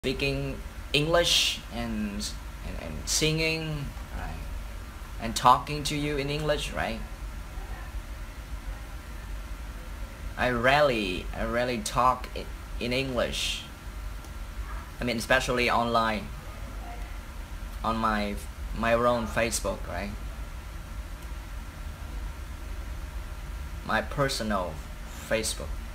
speaking English and singing, right? And talking to you in English, right? I rarely talk in English. I mean, especially online on my own Facebook, right? My personal Facebook.